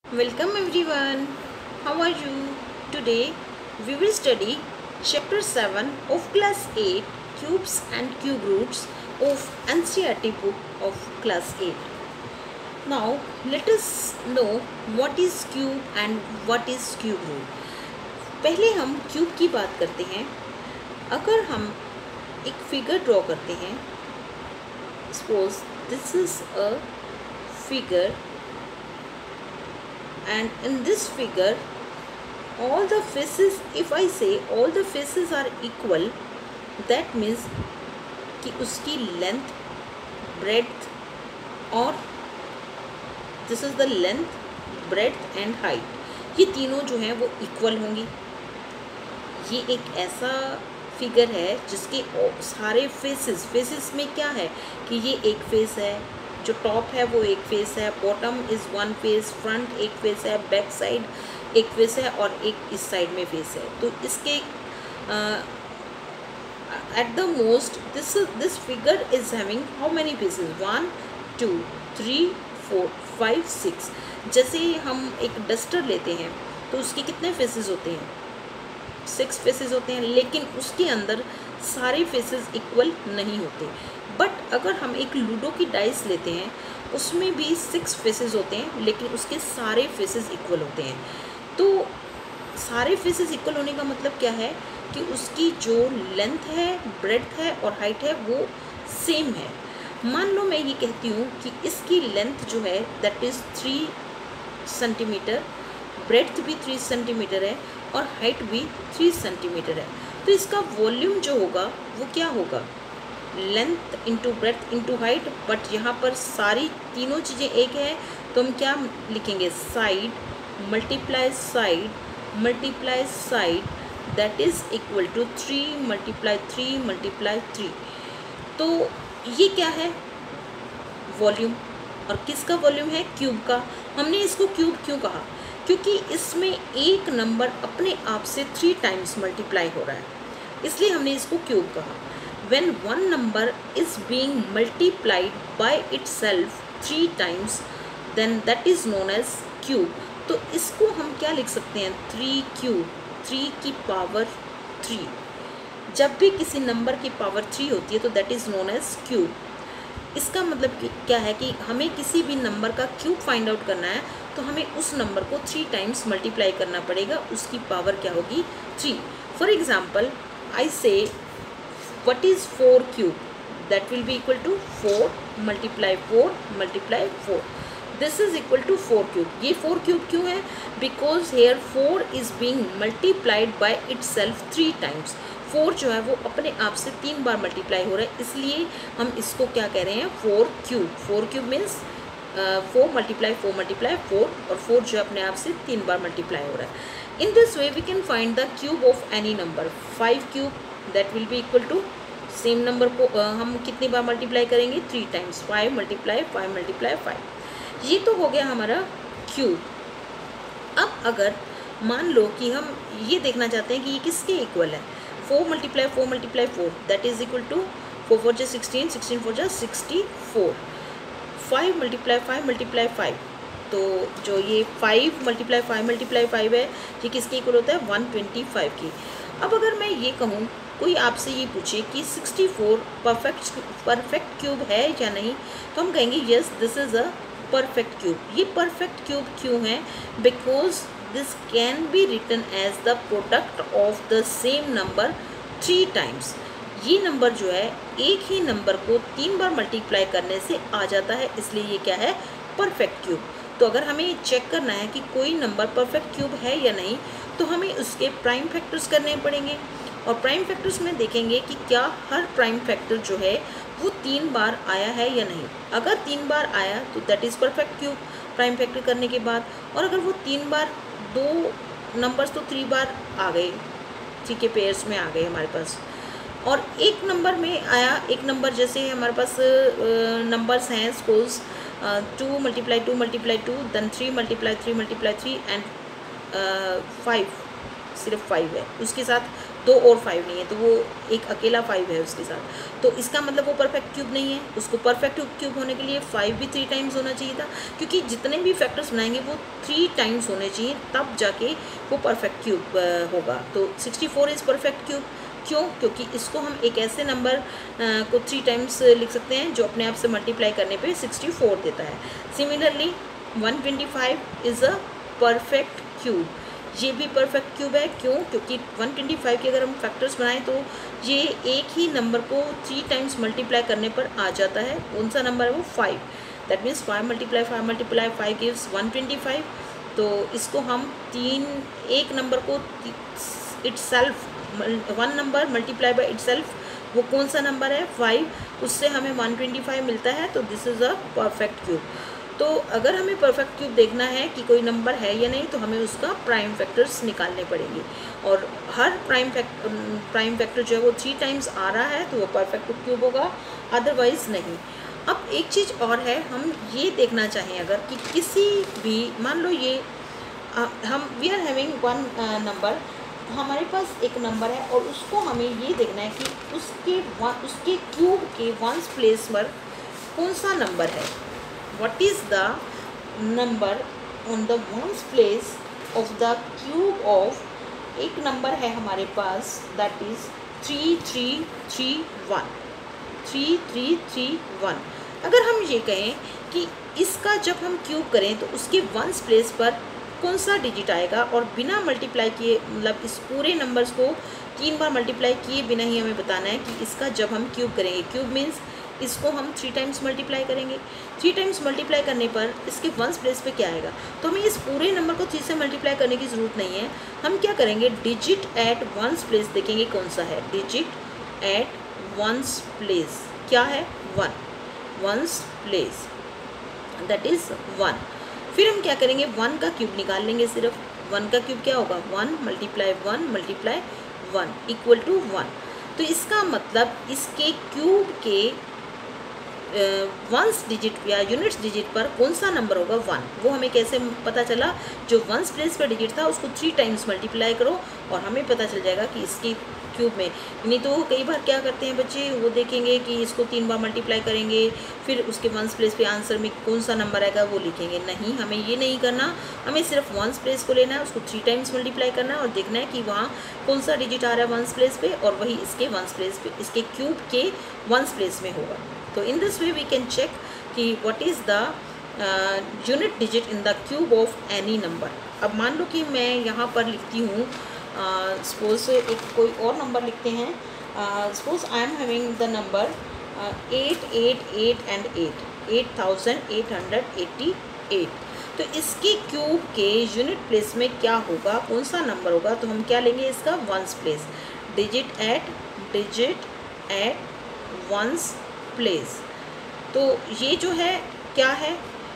Welcome everyone. How are you? Today we will study chapter 7 of class 8 cubes and cube roots of NCERT book of class 8. Now let us know what is cube and what is cube root. पहले हम cube की बात करते हैं. अगर हम एक figure draw करते हैं, suppose this is a figure and in this figure all the faces, if I say all the faces are equal, that means कि उसकी length, breadth और this is the length, breadth and height, ये तीनों जो हैं वो equal होंगी. ये एक ऐसा फिगर है जिसके सारे फेसेस में क्या है कि ये एक फेस है, जो टॉप है वो एक फेस है, bottom is one face, front एक फेस है, बैक साइड एक फेस है और एक इस साइड में फेस है. तो इसके at the most this figure is having how many faces? 1 2 3 4 5 6. जैसे हम एक डस्टर लेते हैं तो उसके कितने फेसेस होते हैं? 6 फेसेस होते हैं, लेकिन उसके अंदर सारे फेसेस इक्वल नहीं होते. बट अगर हम एक लूडो की डाइस लेते हैं उसमें भी 6 फेसेस होते हैं, लेकिन उसके सारे फेसेस इक्वल होते हैं. तो सारे फेसेस इक्वल होने का मतलब क्या है कि उसकी जो लेंथ है, ब्रेड्थ है और हाइट है वो सेम है. मान लो मैं ये कहती हूँ कि इसकी लेंथ जो है दैट इज़ 3 सेंटीमीटर, ब्रेड्थ भी 3 सेंटीमीटर है और हाइट भी 3 सेंटीमीटर है. तो इसका वॉल्यूम जो होगा वो क्या होगा? Length into breadth into height. But यहाँ पर सारी तीनों चीज़ें एक है तो हम क्या लिखेंगे? Side multiply side that is equal to 3 multiply 3 multiply 3. तो ये क्या है? वॉल्यूम. और किसका वॉल्यूम है? क्यूब का. हमने इसको क्यूब क्यों कहा? क्योंकि इसमें एक नंबर अपने आप से 3 टाइम्स मल्टीप्लाई हो रहा है, इसलिए हमने इसको क्यूब कहा. When one number is being multiplied by itself 3 times, then that is known as cube. तो इसको हम क्या लिख सकते हैं? 3 क्यूब, 3 की पावर 3. जब भी किसी नंबर की पावर 3 होती है तो that is known as cube. इसका मतलब क्या है कि हमें किसी भी नंबर का क्यूब फाइंड आउट करना है तो हमें उस नंबर को 3 टाइम्स मल्टीप्लाई करना पड़ेगा. उसकी पावर क्या होगी? 3. फॉर एग्जाम्पल आई से what is 4 cube? That will be equal to 4 multiply 4 multiply 4. This is equal to 4 cube. ये 4 cube क्यों है? Because here 4 is being multiplied by itself 3 times. 4 जो है वो अपने आप से 3 बार मल्टीप्लाई हो रहा है, इसलिए हम इसको क्या कह रहे हैं? 4 क्यूब. 4 क्यूब मीन्स 4 मल्टीप्लाई 4 और 4 जो अपने आप से 3 बार मल्टीप्लाई हो रहा है. In this way we can find the cube of any number. 5 cube that will be equal to same number को हम कितनी बार मल्टीप्लाई करेंगे? 3 टाइम्स. 5 multiply 5 multiply 5. ये तो हो गया हमारा क्यूब. अब अगर मान लो कि हम ये देखना चाहते हैं कि ये किसके इक्वल है? 4 multiply 4 multiply 4 that is equal to 4 4 जा 16, 16 4 जा 64. 5 मल्टीप्लाई 5 मल्टीप्लाई 5, तो जो ये 5 मल्टीप्लाई 5 मल्टीप्लाई 5 है ये किसके इक्वल होता है? 125 की. अब अगर मैं ये कहूँ, कोई आपसे ये पूछे कि 64 परफेक्ट क्यूब है या नहीं, तो हम कहेंगे yes this is a perfect cube. ये परफेक्ट क्यूब क्यों है? Because this can be written as the product of the same number 3 times. ये नंबर जो है एक ही नंबर को 3 बार मल्टीप्लाई करने से आ जाता है, इसलिए ये क्या है? Perfect cube. तो अगर हमें चेक करना है कि कोई नंबर परफेक्ट क्यूब है या नहीं, तो हमें उसके प्राइम फैक्टर्स करने पड़ेंगे. और प्राइम फैक्टर्स में देखेंगे कि क्या हर प्राइम फैक्टर जो है वो 3 बार आया है या नहीं. अगर 3 बार आया तो that is perfect cube prime factor करने के बाद. और अगर वो 3 बार, 2 नंबर्स तो 3 बार आ गए, 3 के पेयर्स में आ गए हमारे पास, और एक नंबर में आया, एक नंबर जैसे हमारे पास नंबर्स हैं suppose 2 multiply 2 multiply 2 then 3 multiply 3 multiply 3 and 5, सिर्फ 5 है, उसके साथ 2 और 5 नहीं है, तो वो एक अकेला 5 है उसके साथ, तो इसका मतलब वो परफेक्ट क्यूब नहीं है। उसको परफेक्ट क्यूब होने के लिए 5 भी 3 टाइम्स होना चाहिए था, क्योंकि जितने भी फैक्टर्स बनाएंगे वो 3 टाइम्स होने चाहिए, तब जाके वो परफेक्ट क्यूब होगा। तो 64 इज़ परफेक्ट क्यूब। क्यों? क्योंकि इसको हम एक ऐसे नंबर को 3 टाइम्स लिख सकते हैं जो अपने आप से मल्टीप्लाई करने पे 64 देता है। Similarly 125 is a perfect cube, ये भी परफेक्ट क्यूब है। क्यों? क्योंकि 125 के अगर हम फैक्टर्स बनाएं तो ये एक ही नंबर को 3 टाइम्स मल्टीप्लाई करने पर आ जाता है। कौन सा नंबर है वो? 5। That means 5 multiply 5 gives 125। तो इसको हम एक नंबर को itself, one number multiply by itself, वो कौन सा नंबर है? 5, उससे हमें 125 मिलता है। तो this is a perfect cube. तो अगर हमें परफेक्ट क्यूब देखना है कि कोई नंबर है या नहीं, तो हमें उसका प्राइम फैक्टर्स निकालने पड़ेंगे, और हर प्राइम फैक्टर जो है वो 3 टाइम्स आ रहा है तो वो परफेक्ट क्यूब होगा, अदरवाइज़ नहीं। अब एक चीज़ और है, हम ये देखना चाहें अगर कि किसी भी, मान लो ये हम we are having one number, हमारे पास एक नंबर है और उसको हमें ये देखना है कि उसके क्यूब के वंस प्लेस पर कौन सा नंबर है। What is the number on the ones place of the cube of, एक नंबर है हमारे पास that is 3331, 3331। अगर हम ये कहें कि इसका जब हम क्यूब करें तो उसके वंस प्लेस पर कौन सा डिजिट आएगा, और बिना मल्टीप्लाई किए, मतलब इस पूरे नंबर्स को 3 बार मल्टीप्लाई किए बिना ही हमें बताना है कि इसका जब हम क्यूब करेंगे, क्यूब मीन्स इसको हम 3 टाइम्स मल्टीप्लाई करेंगे। 3 टाइम्स मल्टीप्लाई करने पर इसके वंस प्लेस पे क्या आएगा, तो हमें इस पूरे नंबर को 3 से मल्टीप्लाई करने की ज़रूरत नहीं है। हम क्या करेंगे, डिजिट एट वंस प्लेस देखेंगे कौन सा है। डिजिट एट वंस प्लेस क्या है? 1, वंस प्लेस दैट इज़ 1। फिर हम क्या करेंगे, 1 का क्यूब निकाल लेंगे। सिर्फ 1 का क्यूब क्या होगा? 1 मल्टीप्लाई 1 मल्टीप्लाई 1 इक्वल टू 1। तो इसका मतलब इसके क्यूब के वंस डिजिट या यूनिट्स डिजिट पर कौन सा नंबर होगा? 1। वो हमें कैसे पता चला? जो वंस प्लेस पर डिजिट था उसको 3 टाइम्स मल्टीप्लाई करो और हमें पता चल जाएगा कि इसके क्यूब में। नहीं तो कई बार क्या करते हैं बच्चे, वो देखेंगे कि इसको 3 बार मल्टीप्लाई करेंगे, फिर उसके वंस प्लेस पे आंसर में कौन सा नंबर आएगा वो लिखेंगे। नहीं, हमें ये नहीं करना, हमें सिर्फ वंस प्लेस को लेना है, उसको 3 टाइम्स मल्टीप्लाई करना है और देखना है कि वहाँ कौन सा डिजिट आ रहा है वंस प्लेस पे, और वही इसके वंस प्लेस पे, इसके क्यूब के वंस प्लेस में होगा। तो in this way we can check कि what is the unit digit in the cube of any number. अब मान लो कि मैं यहाँ पर लिखती हूँ, सपोज एक कोई और नंबर लिखते हैं। Suppose I am having the number 888 and 8888। तो इसके क्यूब के यूनिट प्लेस में क्या होगा, कौन सा नंबर होगा? तो हम क्या लेंगे, इसका ones place. Digit at ones place. तो ये जो है क्या है,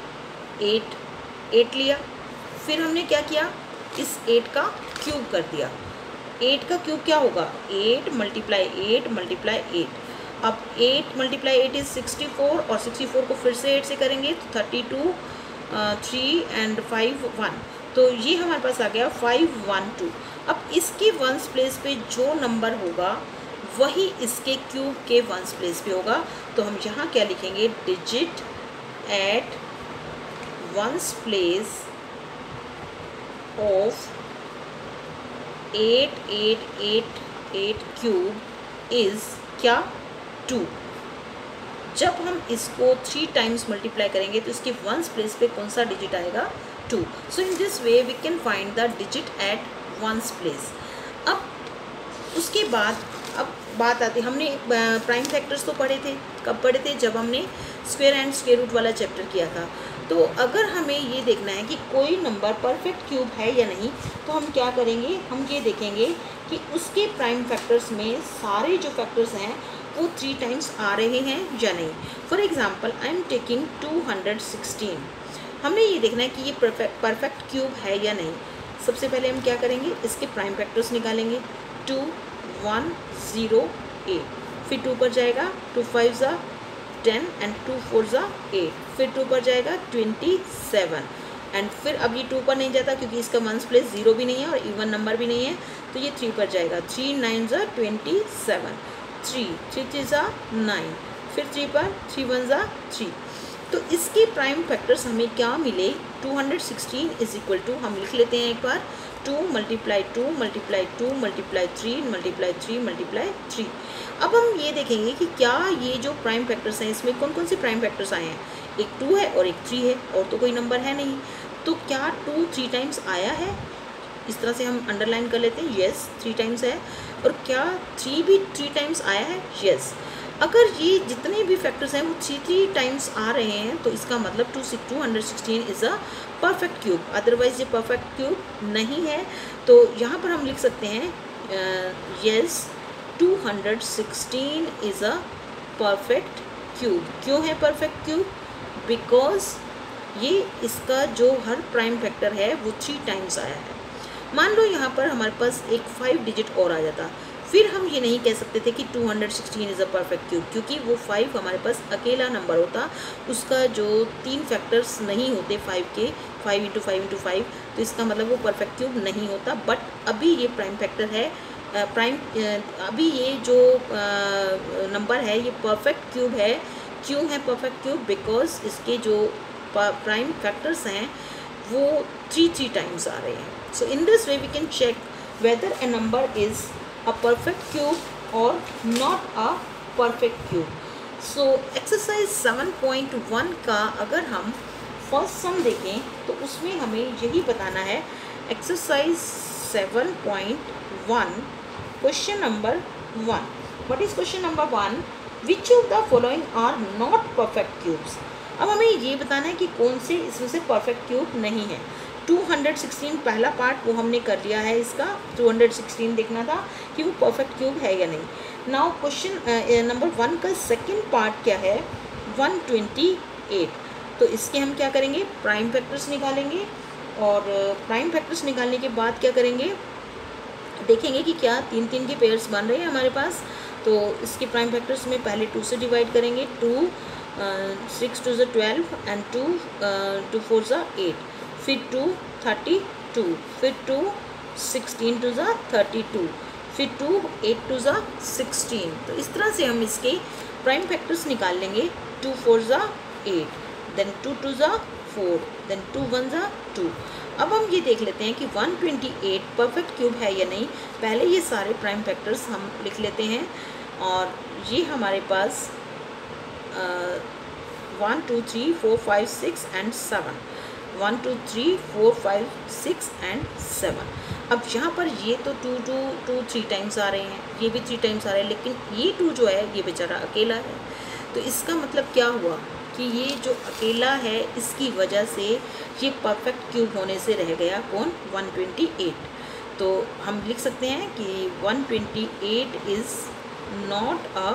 8 लिया, फिर हमने क्या किया, इस 8 का क्यूब कर दिया। 8 का क्यूब क्या होगा? 8 मल्टीप्लाई 8 मल्टीप्लाई 8। अब 8 मल्टीप्लाई 8 इज़ 64, और 64 को फिर से 8 से करेंगे तो 32, 3 एंड 5 1। तो ये हमारे पास आ गया 512। अब इसके वंस प्लेस पे जो नंबर होगा वही इसके क्यूब के वंस प्लेस पे होगा। तो हम यहाँ क्या लिखेंगे, digit at ones place of 8888 cube is क्या? 2। जब हम इसको 3 टाइम्स मल्टीप्लाई करेंगे तो इसके वंस प्लेस पे कौन सा डिजिट आएगा? 2। So in this way we can find the digit at ones place. अब उसके बाद अब बात आती, हमने प्राइम फैक्टर्स तो पढ़े थे, कब पढ़े थे? जब हमने स्क्वायर एंड स्क्वायर रूट वाला चैप्टर किया था। तो अगर हमें ये देखना है कि कोई नंबर परफेक्ट क्यूब है या नहीं, तो हम क्या करेंगे, हम ये देखेंगे कि उसके प्राइम फैक्टर्स में सारे जो फैक्टर्स हैं वो 3 टाइम्स आ रहे हैं या नहीं। For example I am taking 216। हमने ये देखना है कि ये परफेक्ट क्यूब है या नहीं। सबसे पहले हम क्या करेंगे, इसके प्राइम फैक्टर्स निकालेंगे। 2 1 0 8, फिर 2 पर जाएगा, 2 5 10 एंड 2 4 8, फिर 2 पर जाएगा 27, एंड फिर अब ये 2 पर नहीं जाता क्योंकि इसका वंस प्लेस 0 भी नहीं है और इवन नंबर भी नहीं है, तो ये 3 पर जाएगा। 3 9 ज़ा 27, 3 3 ज़ा 9, फिर 3 पर 3 1 ज़ा 3। तो इसके प्राइम फैक्टर्स हमें क्या मिले, 216 इज इक्वल टू, हम लिख लेते हैं एक बार, 2 multiply 2 multiply 2 multiply 3 multiply 3 multiply 3। अब हम ये देखेंगे कि क्या ये जो प्राइम फैक्टर्स हैं इसमें कौन कौन से प्राइम फैक्टर्स आए हैं। एक 2 है और एक 3 है, और तो कोई नंबर है नहीं। तो क्या 2 3 टाइम्स आया है, इस तरह से हम अंडरलाइन कर लेते हैं, येस 3 टाइम्स है। और क्या 3 भी 3 टाइम्स आया है, येस। अगर ये जितने भी फैक्टर्स हैं वो 3 टाइम्स आ रहे हैं तो इसका मतलब 216 is a perfect cube, otherwise ये परफेक्ट क्यूब नहीं है। तो यहाँ पर हम लिख सकते हैं yes 216 is a perfect cube. क्यों है परफेक्ट क्यूब, बिकॉज ये इसका जो हर प्राइम फैक्टर है वो 3 टाइम्स आया है। मान लो यहाँ पर हमारे पास एक 5 डिजिट और आ जाता, फिर हम ये नहीं कह सकते थे कि 216 इज़ अ परफेक्ट क्यूब, क्योंकि वो 5 हमारे पास अकेला नंबर होता, उसका जो 3 फैक्टर्स नहीं होते 5 के, 5 × 5 × 5, तो इसका मतलब वो परफेक्ट क्यूब नहीं होता। बट अभी ये प्राइम फैक्टर है, अभी ये जो नंबर है ये परफेक्ट क्यूब है। क्यों है परफेक्ट क्यूब, बिकॉज इसके जो प्राइम फैक्टर्स हैं वो 3 टाइम्स आ रहे हैं। So in this way we can check whether a number is a perfect cube or not a perfect cube. So exercise 7.1 का अगर हम फर्स्ट सम देखें तो उसमें हमें यही बताना है। Exercise 7.1 question number 1। What is question number 1, which of the following are not perfect cubes. अब हमें ये बताना है कि कौन से इसमें से परफेक्ट क्यूब नहीं है। 216 पहला पार्ट वो हमने कर लिया है, इसका 216 देखना था कि वो परफेक्ट क्यूब है या नहीं। नाउ क्वेश्चन नंबर 1 का सेकंड पार्ट क्या है, 128। तो इसके हम क्या करेंगे, प्राइम फैक्टर्स निकालेंगे, और प्राइम फैक्टर्स निकालने के बाद क्या करेंगे, देखेंगे कि क्या 3 के पेयर्स बन रहे हैं हमारे पास। तो इसके प्राइम फैक्टर्स में पहले 2 से डिवाइड करेंगे, 2 6 2 12 एंड 2 4 8, फिर 2 32, फिर 2 16 2 32, फिर 2 8 2 16। तो इस तरह से हम इसके प्राइम फैक्टर्स निकाल लेंगे। 2 4 8, देन 2 2 4, देन 2 1 2। अब हम ये देख लेते हैं कि 128 परफेक्ट क्यूब है या नहीं। पहले ये सारे प्राइम फैक्टर्स हम लिख लेते हैं, और ये हमारे पास 1 2 3 4 5 6 एंड 7, 1 2 3 4 5 6 एंड 7। अब यहाँ पर ये तो 2 2 2 3 टाइम्स आ रहे हैं, ये भी 3 टाइम्स आ रहे हैं, लेकिन ये 2 जो है ये बेचारा अकेला है। तो इसका मतलब क्या हुआ कि ये जो अकेला है इसकी वजह से ये परफेक्ट क्यूब होने से रह गया, कौन, 128। तो हम लिख सकते हैं कि 128 is not a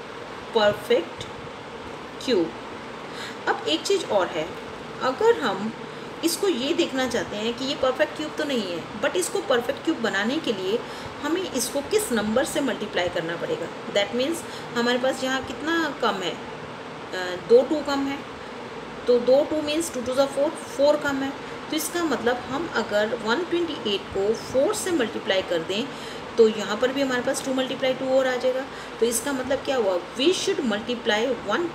perfect cube. अब एक चीज़ और है, अगर हम इसको ये देखना चाहते हैं कि ये परफेक्ट क्यूब तो नहीं है, बट इसको परफेक्ट क्यूब बनाने के लिए हमें इसको किस नंबर से मल्टीप्लाई करना पड़ेगा। दैट मीन्स हमारे पास यहाँ कितना कम है, 2 2 कम है, तो 2 2 मीन्स 2 2 4, 4 कम है। तो इसका मतलब हम अगर 128 को 4 से मल्टीप्लाई कर दें तो यहाँ पर भी हमारे पास 2 × 2 और आ जाएगा। तो इसका मतलब क्या हुआ, we should multiply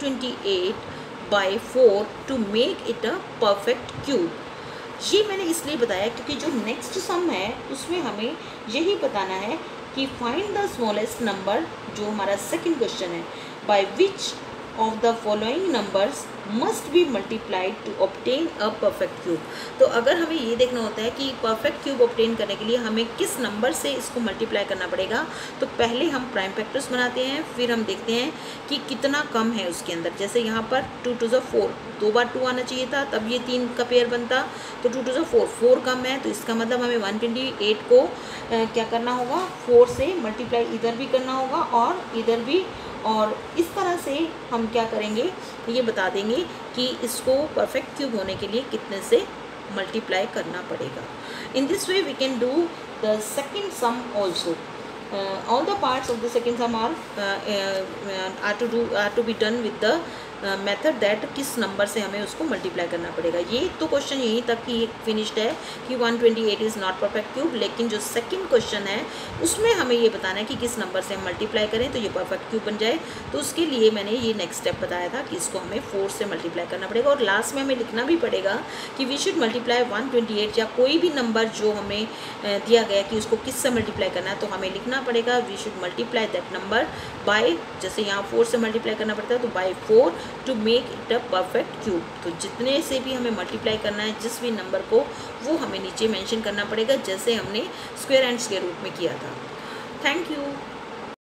128 by 4 to make it a perfect cube. ये मैंने इसलिए बताया क्योंकि जो नेक्स्ट सम है उसमें हमें यही बताना है कि फाइंड द स्मॉलेस्ट नंबर, जो हमारा सेकंड क्वेश्चन है, by which of the following numbers must be multiplied to obtain a perfect cube. तो अगर हमें ये देखना होता है कि परफेक्ट क्यूब ऑब्टेन करने के लिए हमें किस नंबर से इसको मल्टीप्लाई करना पड़ेगा, तो पहले हम प्राइम फैक्टर्स बनाते हैं, फिर हम देखते हैं कि कितना कम है उसके अंदर। जैसे यहाँ पर 2 2 4, 2 बार 2 आना चाहिए था, तब ये 3 का पेयर बनता, तो 2 2 4, 4 कम है। तो इसका मतलब हमें 128 को क्या करना होगा, 4 से मल्टीप्लाई इधर भी करना होगा और इधर भी, और इस तरह से हम क्या करेंगे, ये बता देंगे कि इसको परफेक्ट क्यूब होने के लिए कितने से मल्टीप्लाई करना पड़ेगा। In this way we can do the second sum also. All the parts of the second sum are to be done with the method that किस नंबर से हमें उसको मल्टीप्लाई करना पड़ेगा। ये तो क्वेश्चन यहीं तक कि फिनिश्ड है कि 128 इज़ नॉट परफेक्ट क्यूब, लेकिन जो सेकंड क्वेश्चन है उसमें हमें ये बताना है कि किस नंबर से हम मल्टीप्लाई करें तो ये परफेक्ट क्यूब बन जाए। तो उसके लिए मैंने ये नेक्स्ट स्टेप बताया था कि इसको हमें 4 से मल्टीप्लाई करना पड़ेगा, और लास्ट में हमें लिखना भी पड़ेगा कि वी शुड मल्टीप्लाई 128 या कोई भी नंबर जो हमें दिया गया कि उसको किस से मल्टीप्लाई करना है, तो हमें लिखना पड़ेगा we should multiply that number by, जैसे यहाँ 4 से मल्टीप्लाई करना पड़ता है तो by 4 to make it a perfect cube. तो जितने से भी हमें मल्टीप्लाई करना है जिस भी नंबर को, वो हमें नीचे मेंशन करना पड़ेगा जैसे हमने स्क्वायर एंड्स के रूप में किया था। Thank you.